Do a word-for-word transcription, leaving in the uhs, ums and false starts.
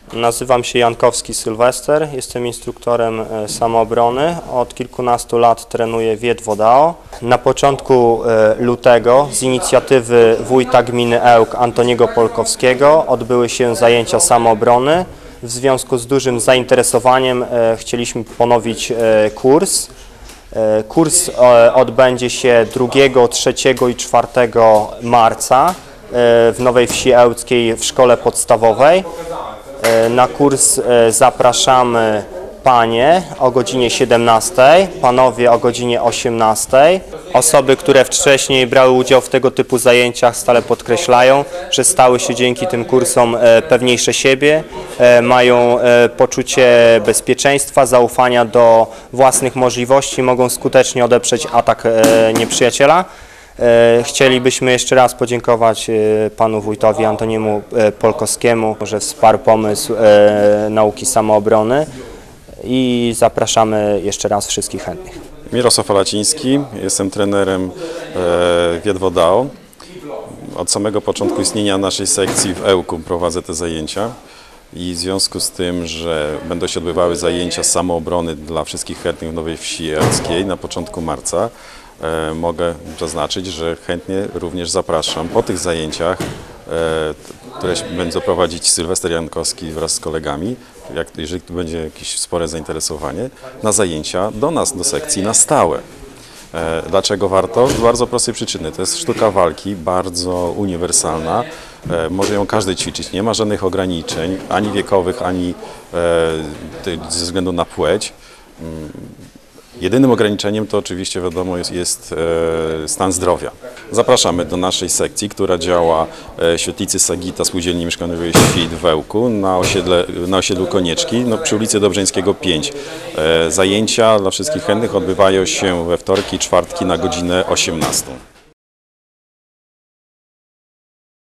Nazywam się Jankowski Sylwester, jestem instruktorem samoobrony. Od kilkunastu lat trenuję w Jedwodao. Na początku lutego z inicjatywy wójta gminy Ełk Antoniego Polkowskiego odbyły się zajęcia samoobrony. W związku z dużym zainteresowaniem chcieliśmy ponowić kurs. Kurs odbędzie się drugiego, trzeciego i czwartego marca w Nowej Wsi Ełckiej w szkole podstawowej. Na kurs zapraszamy panie o godzinie siedemnastej, panowie o godzinie osiemnastej. Osoby, które wcześniej brały udział w tego typu zajęciach, stale podkreślają, że stały się dzięki tym kursom pewniejsze siebie, mają poczucie bezpieczeństwa, zaufania do własnych możliwości, mogą skutecznie odeprzeć atak nieprzyjaciela. Chcielibyśmy jeszcze raz podziękować panu wójtowi Antoniemu Polkowskiemu, że wsparł pomysł nauki samoobrony i zapraszamy jeszcze raz wszystkich chętnych. Mirosław Alaciński, jestem trenerem w Jedwodao. Od samego początku istnienia naszej sekcji w Ełku prowadzę te zajęcia i w związku z tym, że będą się odbywały zajęcia samoobrony dla wszystkich chętnych w Nowej Wsi Ełckiej na początku marca, E, mogę zaznaczyć, że chętnie również zapraszam po tych zajęciach, e, które będą prowadzić Sylwester Jankowski wraz z kolegami, jak, jeżeli tu będzie jakieś spore zainteresowanie, na zajęcia do nas, do sekcji na stałe. E, dlaczego warto? Z bardzo prostej przyczyny. To jest sztuka walki, bardzo uniwersalna. E, może ją każdy ćwiczyć, nie ma żadnych ograniczeń, ani wiekowych, ani e, ze względu na płeć. Jedynym ograniczeniem to oczywiście wiadomo jest, jest e, stan zdrowia. Zapraszamy do naszej sekcji, która działa w świetlicy Sagita Spółdzielni Mieszkaniowej Świt w Ełku na, osiedle, na osiedlu Konieczki, no, przy ulicy Dobrzeńskiego pięć. E, zajęcia dla wszystkich chętnych odbywają się we wtorki i czwartki na godzinę osiemnastą.